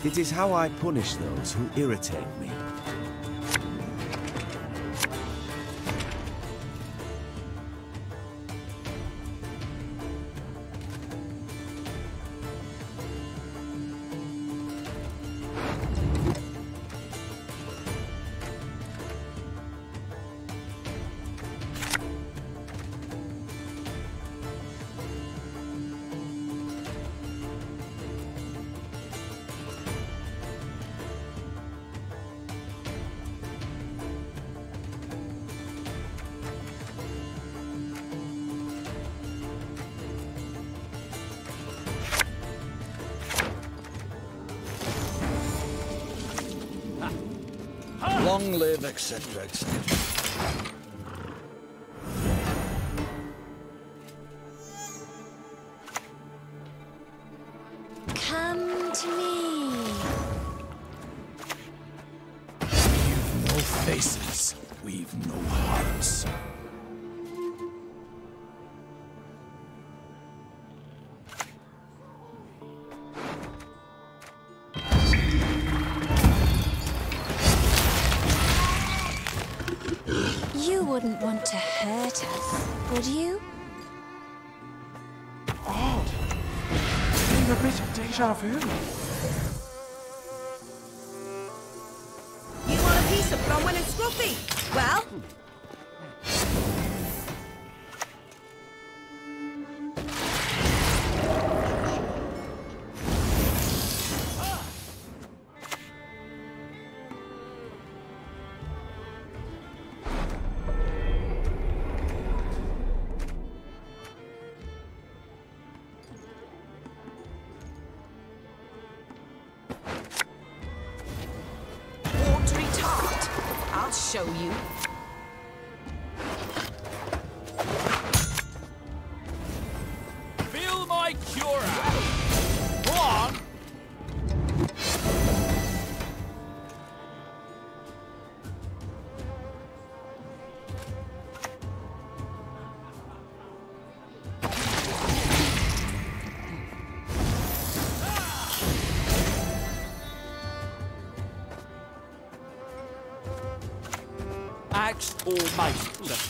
It is how I punish those who irritate me. Long live, etc., etc. Come to me. We've no faces, we've no hearts. You wouldn't want to hurt us, would you? Odd. Getting a bit of deja vu. You want a piece of Bronwyn and Scruffy? Well, watery tart. I'll show you. Feel my cure! Go on! Axe or mace?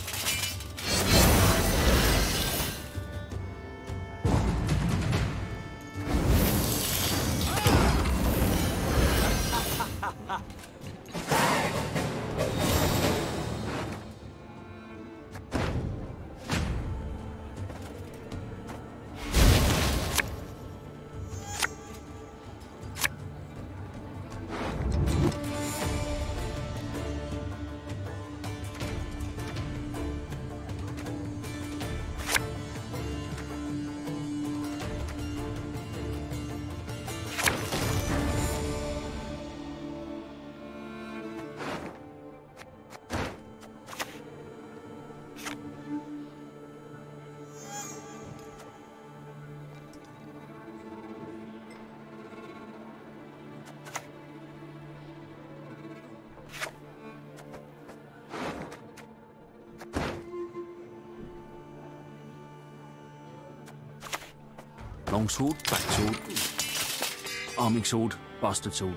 Longsword, backsword, arming sword, bastard sword.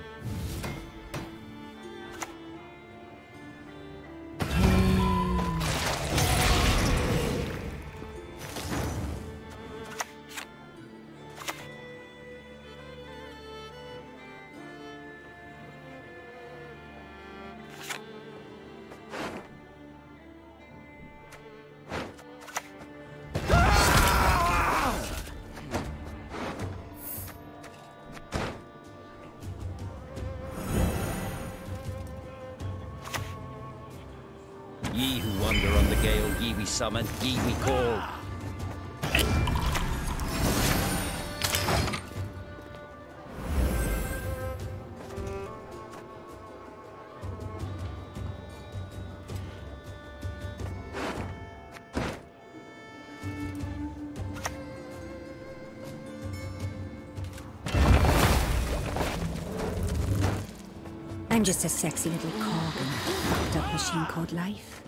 Ye who wander on the gale, ye we summon, ye we call. I'm just a sexy little cog in a fucked up machine called life.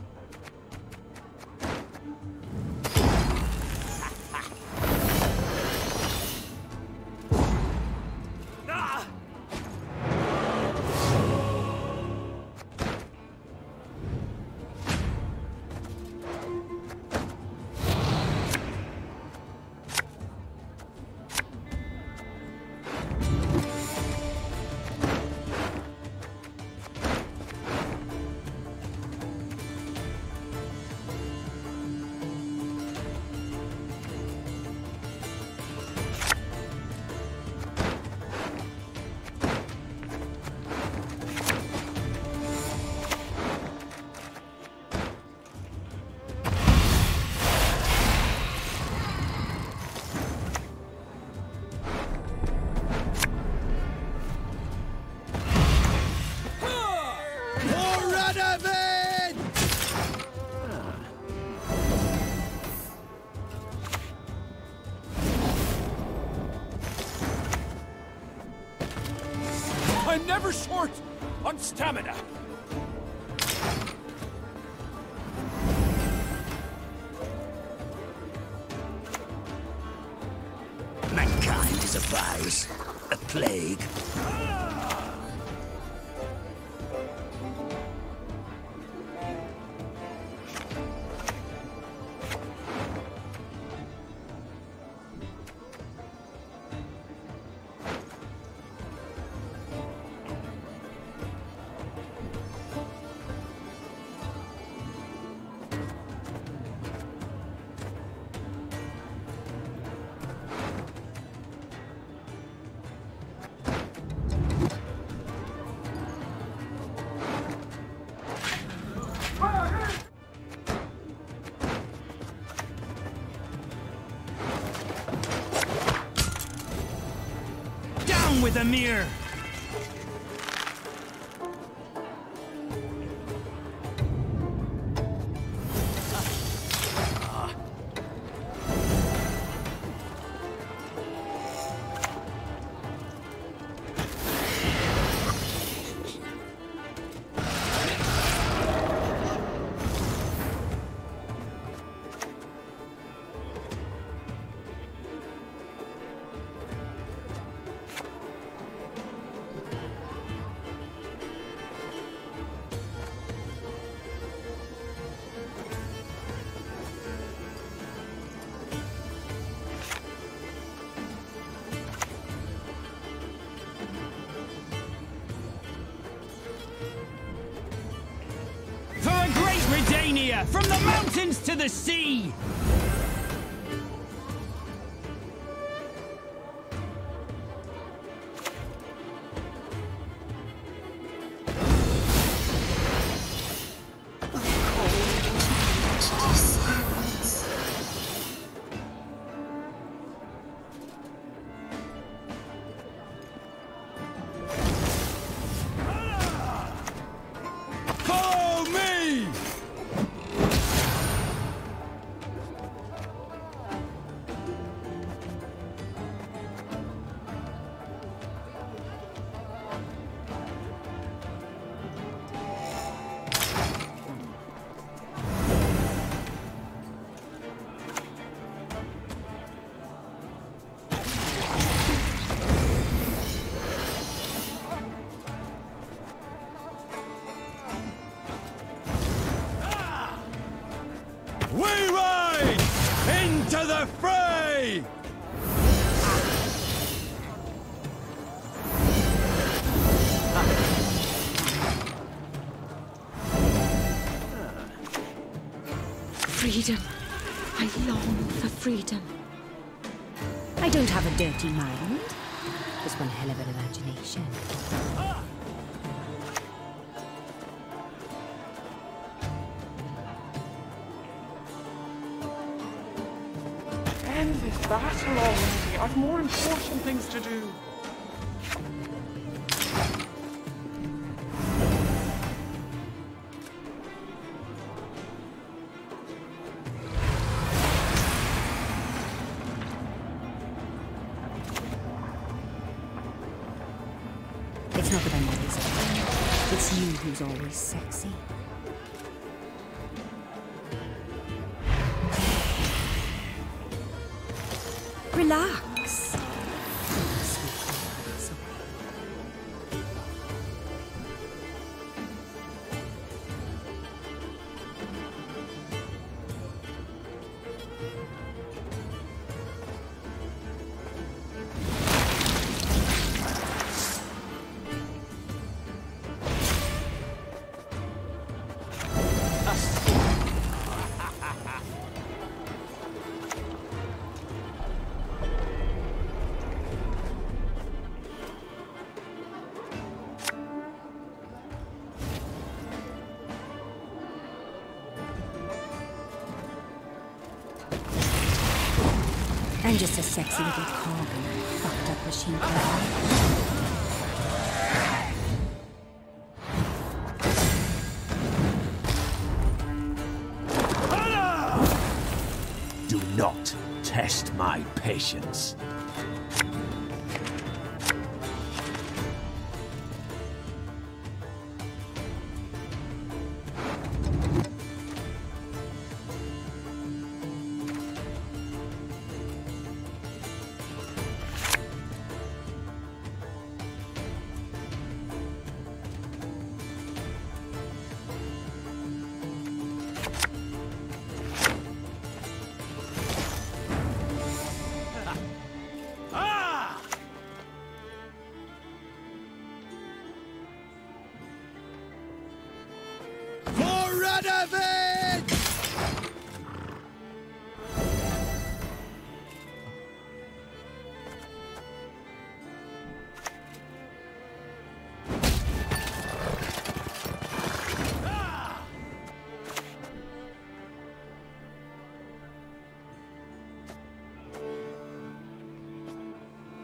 I'm never short on stamina. Mankind is a virus, a plague. With a mirror. Redania, from the mountains to the sea! We ride into the fray! Freedom. I long for freedom. I don't have a dirty mind. Just one hell of an imagination. End this battle already. I've more important things to do. It's not that I'm always sexy. It's you who's always sexy. Relax. I'm just a sexy little cog in a fucked up machine Do not test my patience.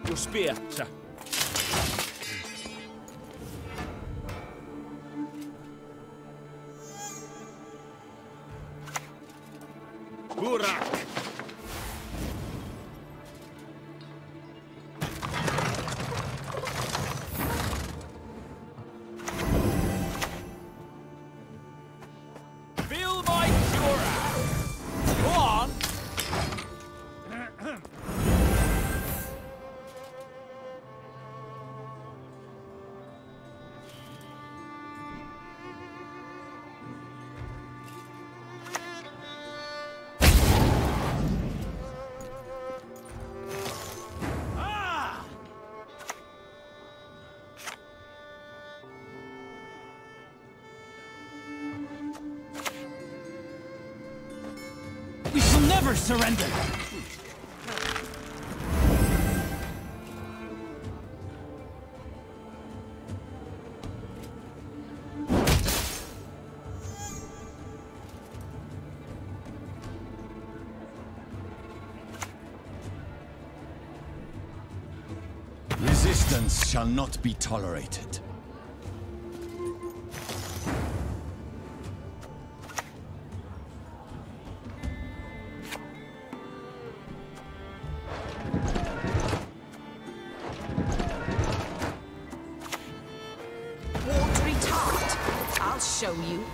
Your spear, sir. Burak! Feel my cura! Go on! We shall never surrender! Resistance shall not be tolerated. Watery tart. I'll show you.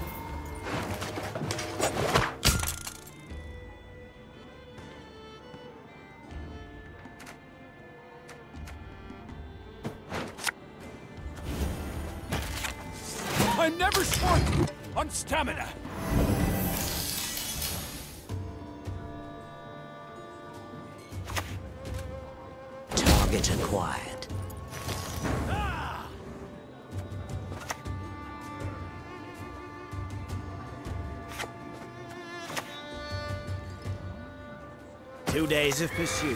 I'm never short on stamina! Target acquired. Ah! 2 days of pursuit.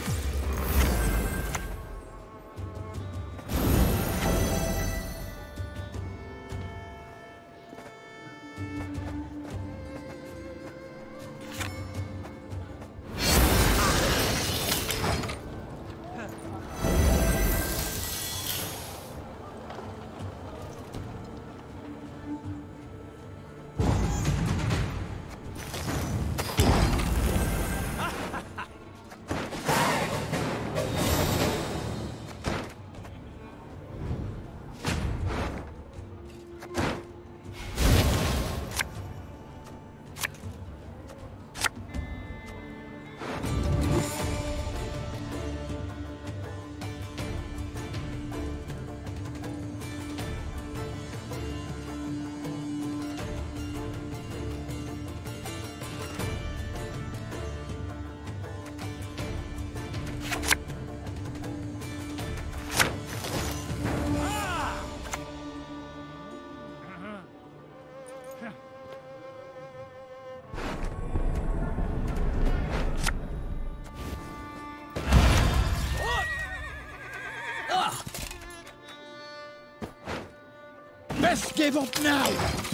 Best give up now!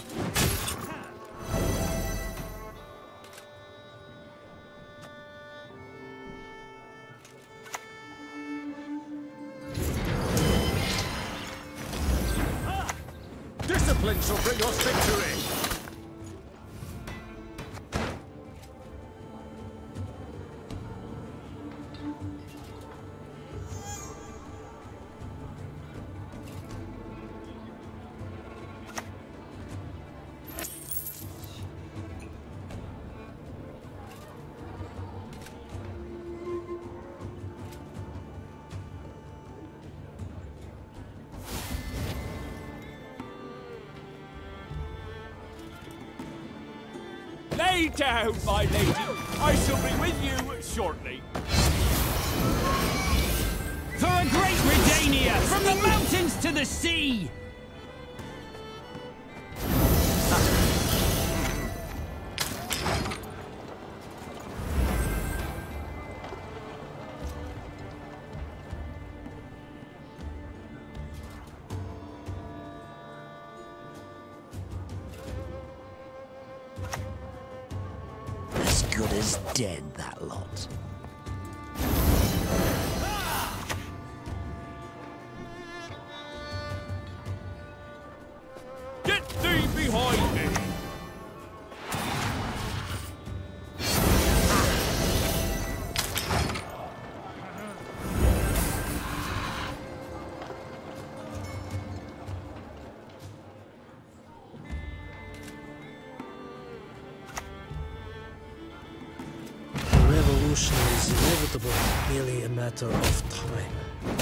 Discipline shall bring us victory! Lay down, my lady. I shall be with you shortly. For a great Redania, from the mountains to the sea! As good as dead, that lot. inevitable, merely a matter of time.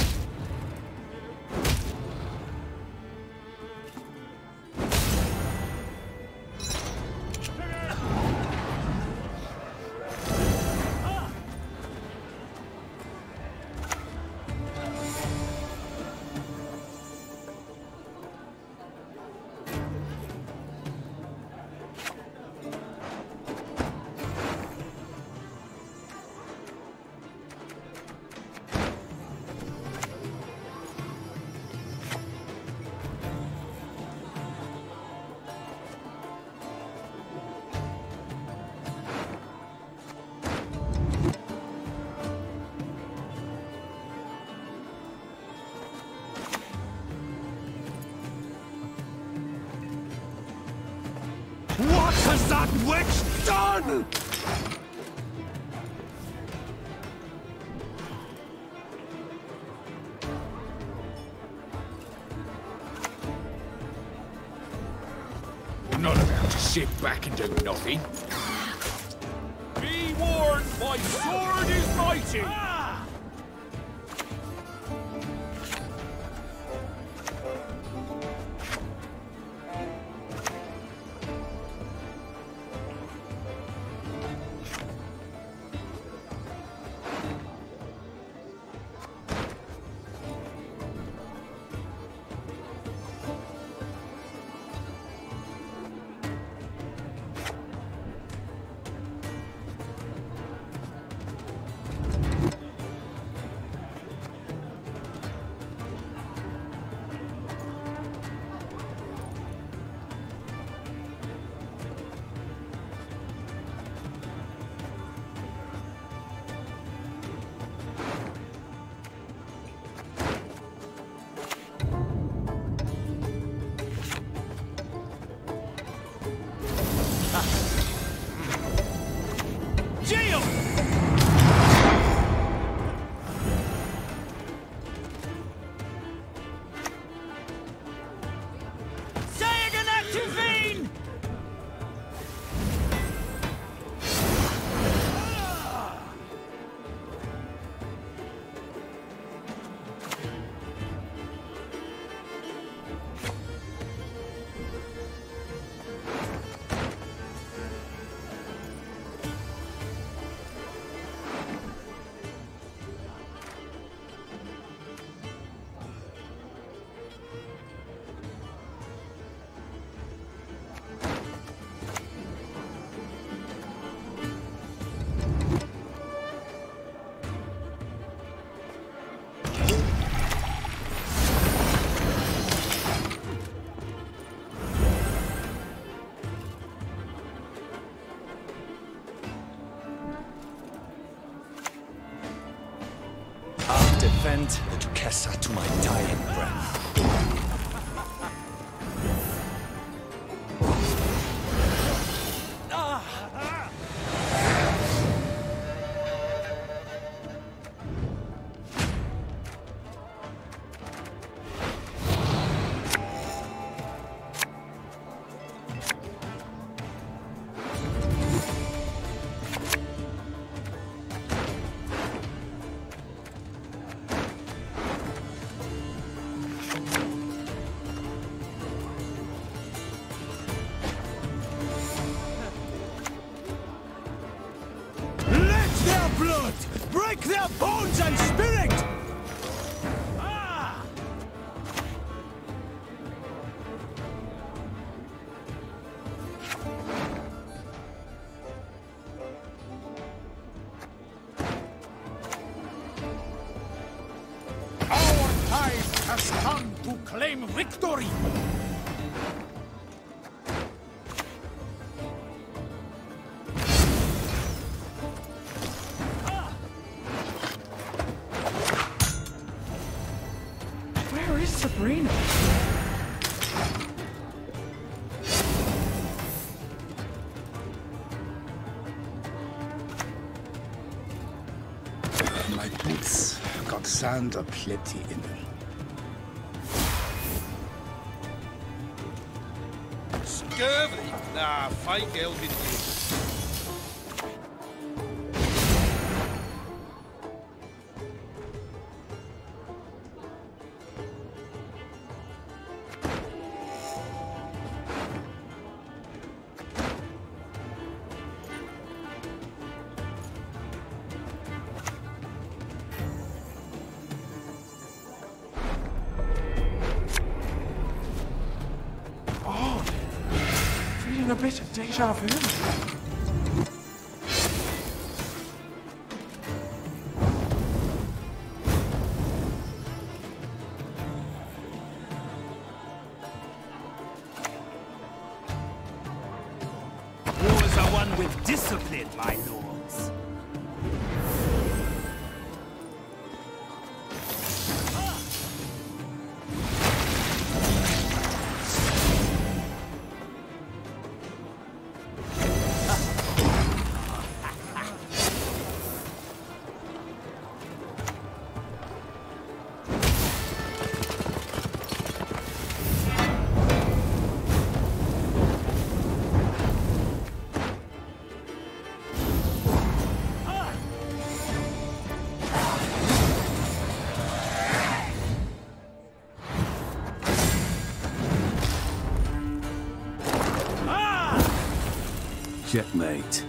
What has that witch done? Not about to sit back and do nothing. Be warned, my sword is mighty! Defend the Duquesa to my dying breath. Blood! Break their bones and spirit! Our time has come to claim victory! Sabrina! My boots got sand aplenty in them. Scurvy? Nah, fake elven. having a bit of deja vu. Wars are won with discipline, my lords. Checkmate.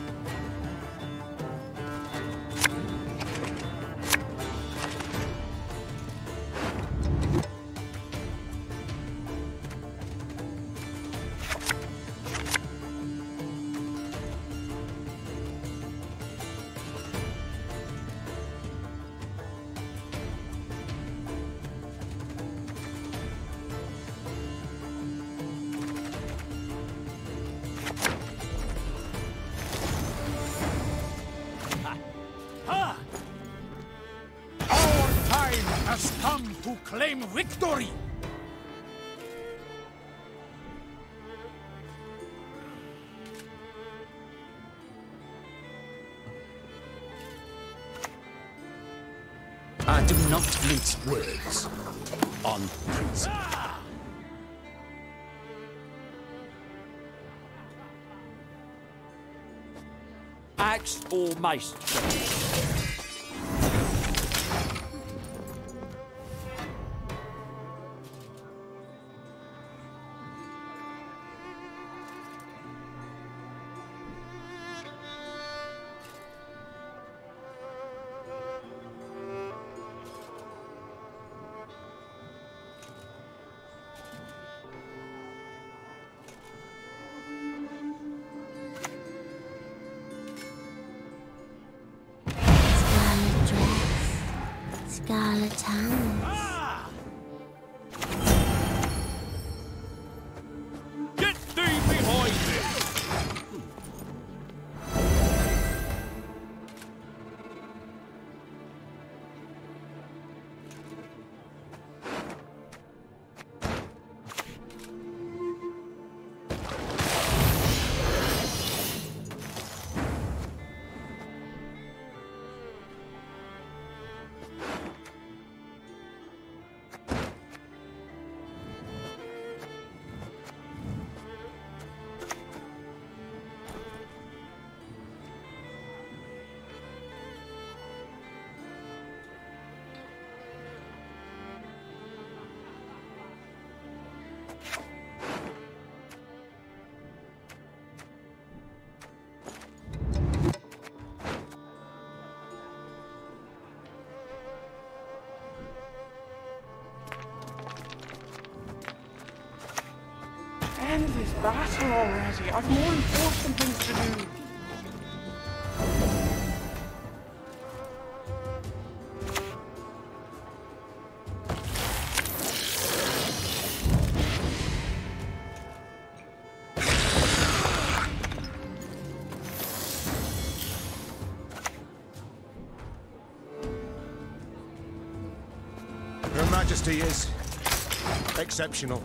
Has come to claim victory! I do not mince words on principle. Axe or mace? Scarlet hands. Get thee behind me! End this battle already. I've more important things to do. Her Majesty is exceptional.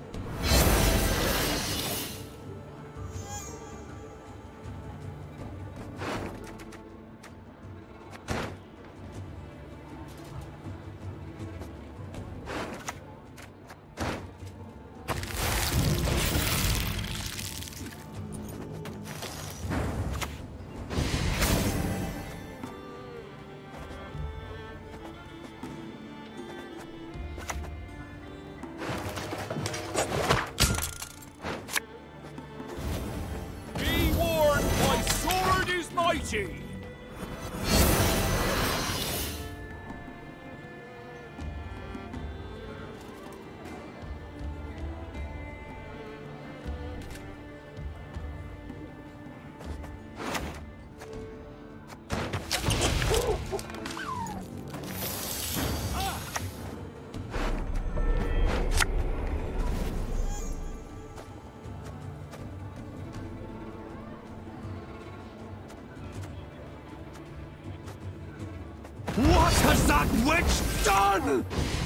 mighty! What has that witch done?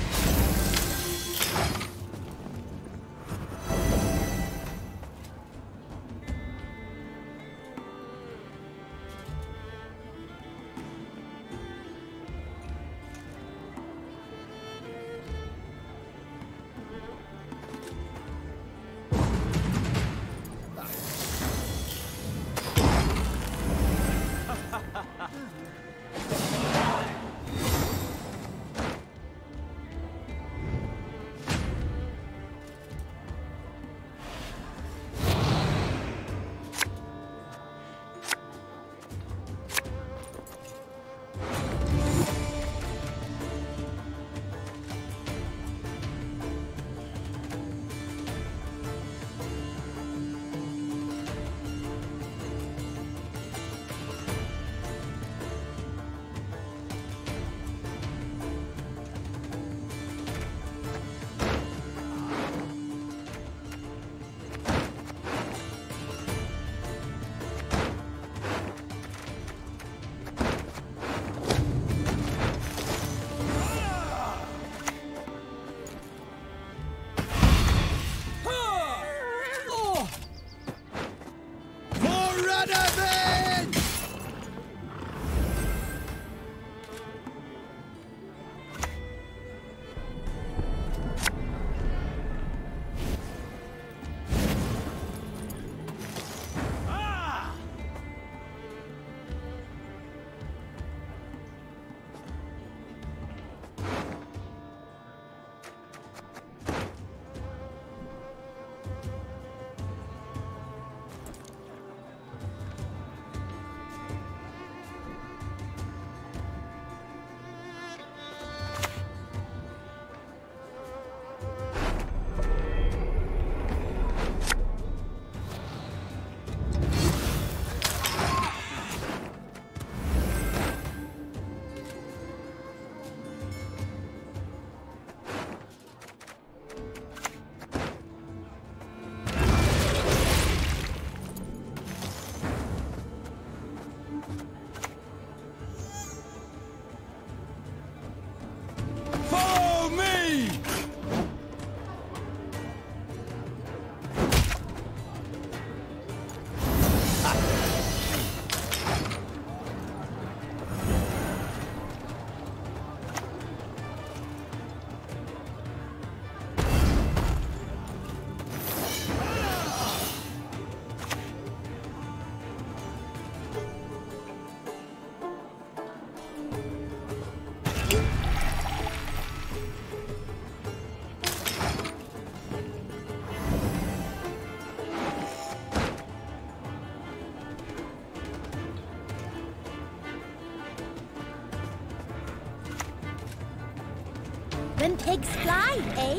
When pigs fly, eh?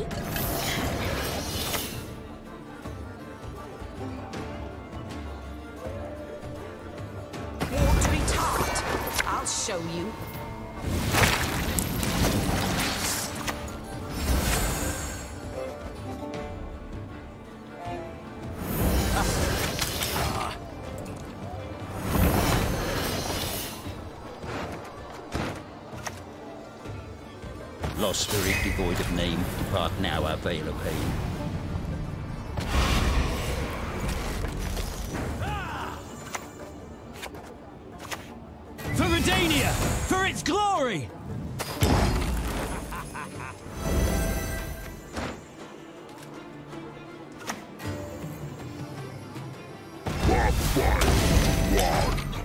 Watery tart. I'll show you. Lost spirit devoid of name, depart now our veil of pain. For Redania! For its glory! One by one.